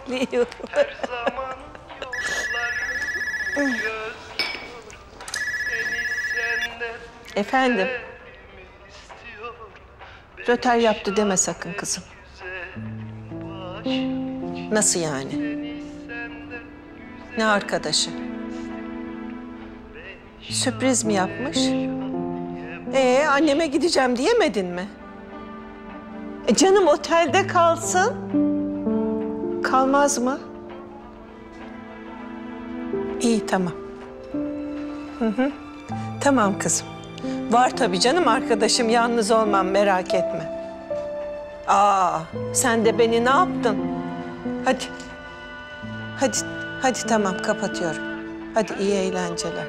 bekliyor. Her zaman yollarım göz seni senden Efendim, istiyor. röter yaptı deme sakın kızım. Nasıl yani? Ne arkadaşı? Sürpriz mi yapmış? Anneme gideceğim diyemedin mi? Canım otelde kalsın. Kalmaz mı? İyi, tamam. Hı. Tamam kızım. Var tabii canım arkadaşım, yalnız olmam, merak etme. Sen de beni ne yaptın? Hadi. Hadi tamam, kapatıyorum. Hadi iyi eğlenceler.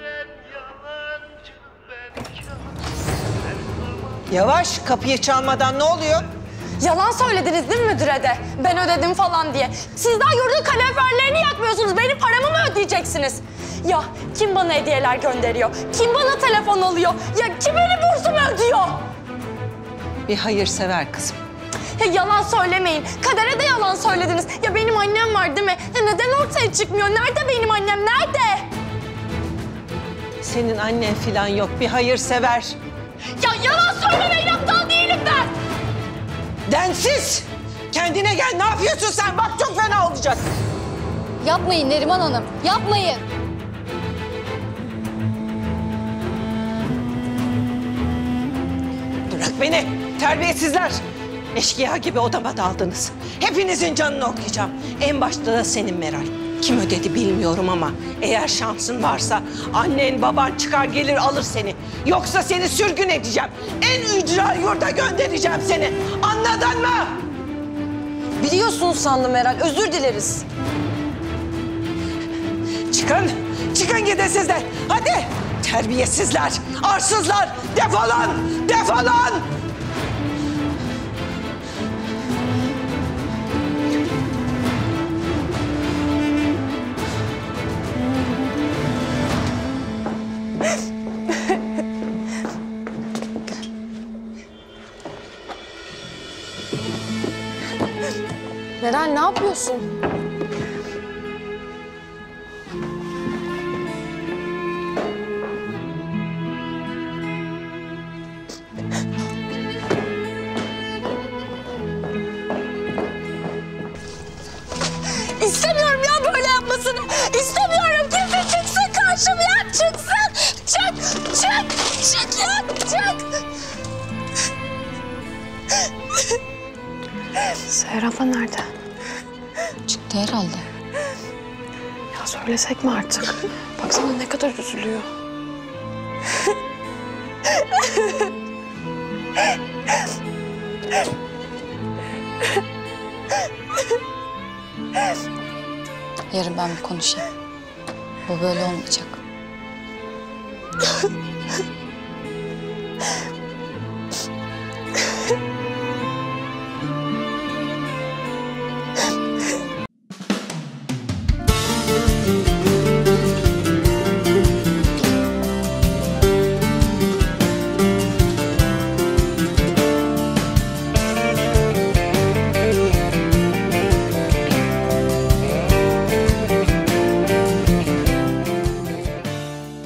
Yavaş, kapıyı çalmadan ne oluyor? Yalan söylediniz değil mi müdüre de? Ben ödedim falan diye. Siz daha yurdun kaloriferlerini yakmıyorsunuz. Benim paramı mı ödeyeceksiniz? Ya kim bana hediyeler gönderiyor? Kim bana telefon alıyor? Ya kim benim bursumu ödüyor? Bir hayırsever kızım. Ya yalan söylemeyin. Kadere de yalan söylediniz. Ya benim annem var değil mi? Ya neden ortaya çıkmıyor? Nerede benim annem? Nerede? Senin annen falan yok, bir hayırsever. Ya yalan söylemeyin, aptal değilim ben. Densiz! Kendine gel, ne yapıyorsun sen? Bak çok fena olacak. Yapmayın Neriman Hanım, yapmayın. Bırak beni, terbiyesizler. Eşkıya gibi odama daldınız. Hepinizin canını okuyacağım. En başta da senin Meral. Kim ödedi bilmiyorum ama eğer şansın varsa annen baban çıkar gelir alır seni. Yoksa seni sürgün edeceğim. En ücra yurda göndereceğim seni. Anladın mı? Biliyorsunuz sandım Meral, özür dileriz. Çıkın gidin siz de. Hadi. Terbiyesizler, arsızlar. Defolun, defolun. Meral ne yapıyorsun? İstemiyorum ya böyle yapmasını. İstemiyorum. Kimse çıksın karşıma. Çıksın. Çık ya. Çık. Seher abla nerede? Çıktı herhalde. Ya söylesek mi artık? Baksana ne kadar üzülüyor. Yarın ben bir konuşayım. Bu böyle olmayacak.